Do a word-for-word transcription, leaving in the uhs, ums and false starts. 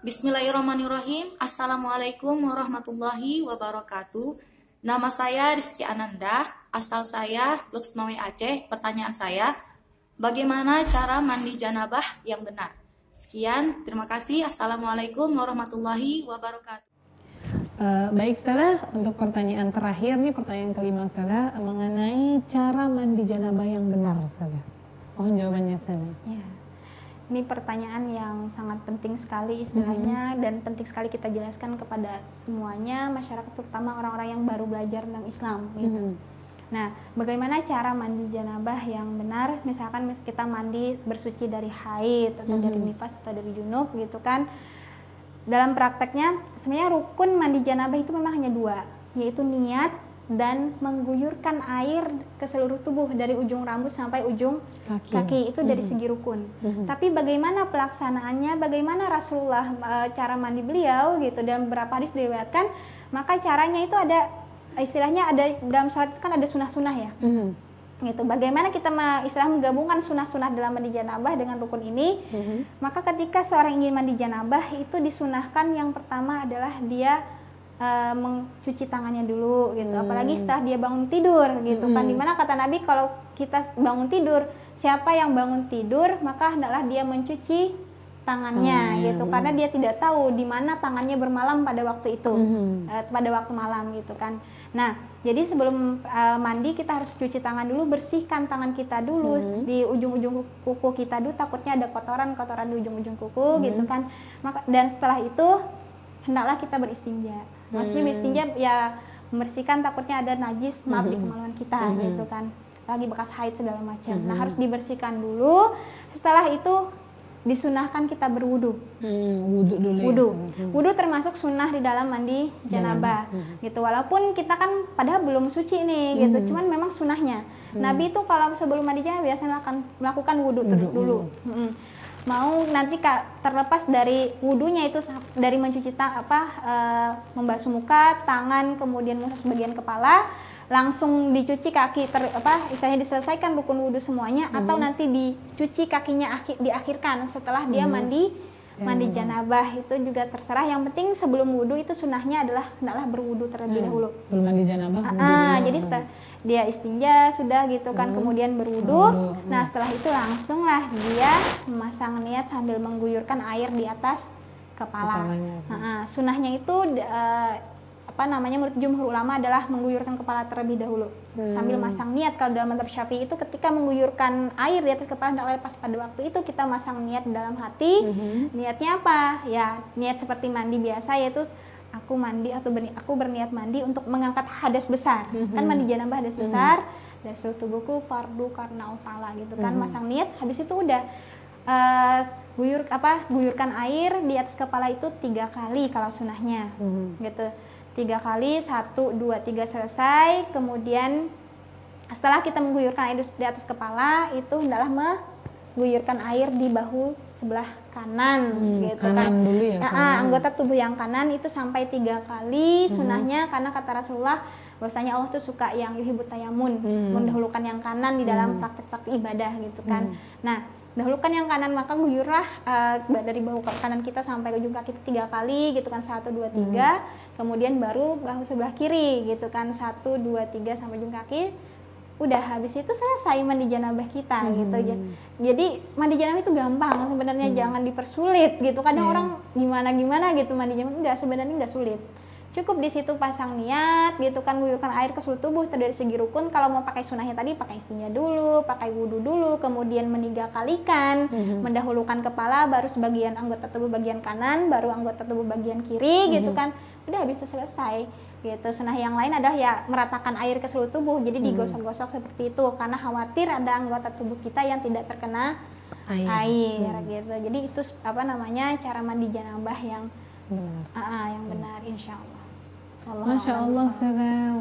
Bismillahirrahmanirrahim. Assalamualaikum warahmatullahi wabarakatuh. Nama saya Rizky Ananda, asal saya Luxmawi Aceh. Pertanyaan saya, bagaimana cara mandi janabah yang benar? Sekian, terima kasih. Assalamualaikum warahmatullahi wabarakatuh. Uh, baik, Ustazah, untuk pertanyaan terakhir nih, pertanyaan kelima Ustazah, mengenai cara mandi janabah yang benar, Ustazah. Mohon jawabannya, Ustazah. Ya. Ini pertanyaan yang sangat penting sekali istilahnya, mm-hmm. dan penting sekali kita jelaskan kepada semuanya, masyarakat terutama orang-orang yang baru belajar tentang Islam gitu. Mm-hmm. Nah, bagaimana cara mandi janabah yang benar? Misalkan kita mandi bersuci dari haid atau mm-hmm. dari nifas atau dari junub gitu kan. Dalam prakteknya sebenarnya rukun mandi janabah itu memang hanya dua, yaitu niat dan mengguyurkan air ke seluruh tubuh dari ujung rambut sampai ujung kaki, kaki itu dari mm-hmm. segi rukun. Mm-hmm. Tapi bagaimana pelaksanaannya, bagaimana Rasulullah e, cara mandi beliau gitu, dan beberapa hadis diriwayatkan, maka caranya itu ada istilahnya ada dalam salat kan ada sunah-sunah ya. Mm-hmm. Gitu. Bagaimana kita istilah menggabungkan sunah-sunah dalam mandi janabah dengan rukun ini? Mm-hmm. Maka ketika seorang ingin mandi janabah itu disunahkan yang pertama adalah dia Uh, mencuci tangannya dulu gitu, hmm. apalagi setelah dia bangun tidur gitu hmm. kan, dimana kata Nabi kalau kita bangun tidur, siapa yang bangun tidur maka hendaklah dia mencuci tangannya hmm. gitu, karena dia tidak tahu di mana tangannya bermalam pada waktu itu, hmm. uh, pada waktu malam gitu kan. Nah, jadi sebelum uh, mandi kita harus cuci tangan dulu, bersihkan tangan kita dulu hmm. di ujung-ujung kuku kita dulu, takutnya ada kotoran-kotoran di ujung-ujung kuku hmm. gitu kan. Maka dan setelah itu hendaklah kita beristinja. Maksudnya beristinja ya membersihkan, takutnya ada najis, maaf di kemaluan kita mm-hmm. gitu kan, lagi bekas haid segala macam. Mm-hmm. Nah, harus dibersihkan dulu. Setelah itu disunahkan kita berwudu. Mm, wudu dulu. Wudu. Ya. Mm-hmm. Wudu termasuk sunnah di dalam mandi janabah. Mm-hmm. Gitu. Walaupun kita kan padahal belum suci nih gitu, mm-hmm. cuman memang sunnahnya. Mm-hmm. Nabi itu kalau sebelum mandi janabah biasanya akan melakukan wudu mm-hmm. dulu. Mm-hmm. Mau nanti Kak, terlepas dari wudunya itu dari mencuci tang apa e, membasuh muka, tangan, kemudian membasuh bagian kepala, langsung dicuci kaki ter, apa istilahnya diselesaikan rukun wudu semuanya, mm-hmm. atau nanti dicuci kakinya akhir, diakhirkan setelah dia mm-hmm. mandi mandi janabah, itu juga terserah. Yang penting sebelum wudu itu sunahnya adalah hendaklah berwudu terlebih hmm. dahulu. Sebelum mandi janabah. Ah, ah jadi setelah dia istinja sudah gitu kan, hmm. kemudian berwudu. Hmm. Nah, setelah itu langsunglah dia memasang niat sambil mengguyurkan air di atas kepala. Nah, sunahnya itu uh, apa namanya menurut jumhur ulama adalah mengguyurkan kepala terlebih dahulu hmm. sambil masang niat. Kalau dalam mazhab Syafi'i itu ketika mengguyurkan air di atas kepala tidak lepas pada waktu itu kita masang niat dalam hati. Hmm. Niatnya apa? Ya niat seperti mandi biasa, yaitu aku mandi atau berni aku berniat mandi untuk mengangkat hadas besar. Hmm. Kan mandi janabah hadas hmm. besar dari seluruh tubuhku fardu karena Allah gitu kan. Hmm. Masang niat, habis itu udah uh, guyur apa guyurkan air di atas kepala itu tiga kali kalau sunahnya. Hmm. Gitu. Tiga kali, satu, dua, tiga selesai. Kemudian setelah kita mengguyurkan air di atas kepala, itu hendaklah mengguyurkan air di bahu sebelah kanan, hmm, gitu kanan kan. Dulu ya, nah, anggota tubuh yang kanan itu sampai tiga kali sunahnya, hmm. karena kata Rasulullah bahwasanya Allah tuh suka yang yuhibut tayamun, hmm. mendahulukan yang kanan di dalam hmm. praktek-praktek ibadah gitu kan. Hmm. Nah, dahulukan yang kanan, maka guyurlah uh, dari bahu kanan kita sampai ujung kaki tiga kali gitu kan, satu dua tiga, hmm. kemudian baru bahu sebelah kiri gitu kan, satu dua tiga sampai ujung kaki. Udah habis itu selesai mandi janabah kita hmm. gitu. Jadi mandi janabah itu gampang sebenarnya, hmm. jangan dipersulit gitu. Kadang hmm. orang gimana gimana gitu mandi janabah, enggak, sebenarnya enggak sulit. Cukup di situ pasang niat gitu kan, guyurkan air ke seluruh tubuh dari segi rukun. Kalau mau pakai sunahnya tadi pakai istinja dulu, pakai wudu dulu, kemudian meniga kalikan, mm-hmm. mendahulukan kepala, baru sebagian anggota tubuh bagian kanan, baru anggota tubuh bagian kiri mm-hmm. gitu kan. Udah habis selesai gitu. Sunah yang lain adalah ya meratakan air ke seluruh tubuh, jadi mm-hmm. digosok-gosok seperti itu karena khawatir ada anggota tubuh kita yang tidak terkena air, air mm-hmm. gitu. Jadi itu apa namanya cara mandi janabah yang benar, uh, uh, yang benar insya Allah. Masya Allah,